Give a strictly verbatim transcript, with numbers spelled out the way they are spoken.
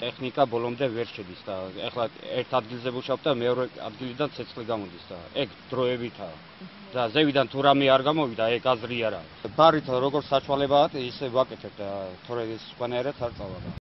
ტექნიკა ბოლომდე ვერ შედის და ეხლა ერთ ადგილზე ვუშავებ და მეორე ადგილიდან ცეცხლი გამოდის და ეგ დროებითაა. და ზევიდან თუ რამე არ გამოვიდა, ეგ აზრი არა. ბარით როგორც საშუალებაა, ისე ვაკეთებ და თორე სხვანაირად არ წავალ.